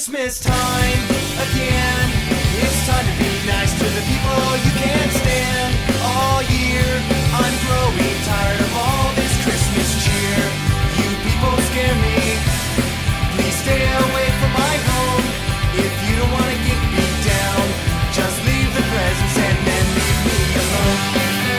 Christmas time again. It's time to be nice to the people you can't stand. All year I'm growing tired of all this Christmas cheer. You people scare me. Please stay away from my home. If you don't want to get beat down, just leave the presents and then leave me alone.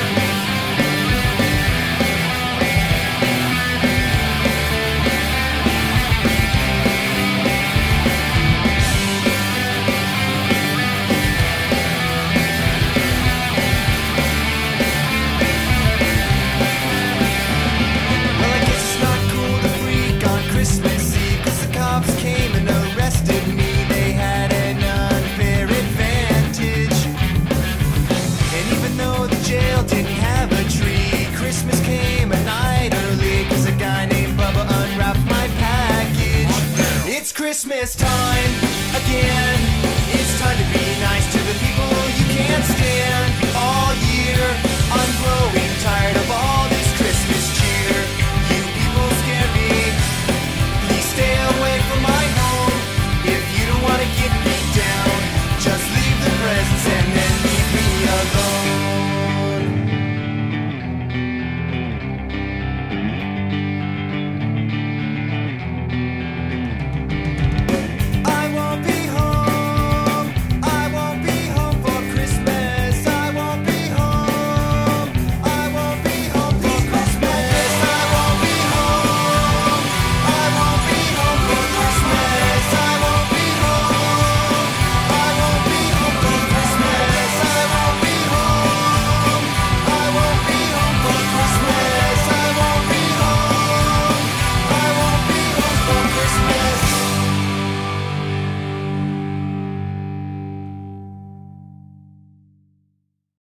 Christmas Eve, 'cause the cops came and arrested me. They had an unfair advantage. And even though the jail didn't have a tree, Christmas came a night early, 'cause a guy named Bubba unwrapped my package. It's Christmas time again. It's time to be